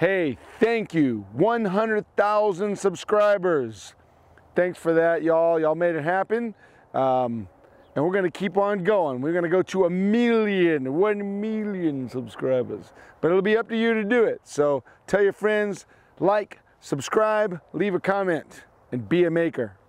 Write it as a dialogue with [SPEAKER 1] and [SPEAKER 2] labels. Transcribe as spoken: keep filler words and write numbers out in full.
[SPEAKER 1] Hey, thank you. one hundred thousand subscribers. Thanks for that, y'all. Y'all made it happen. Um, and we're going to keep on going. We're going to go to a million, one million subscribers. But it'll be up to you to do it. So tell your friends, like, subscribe, leave a comment, and be a maker.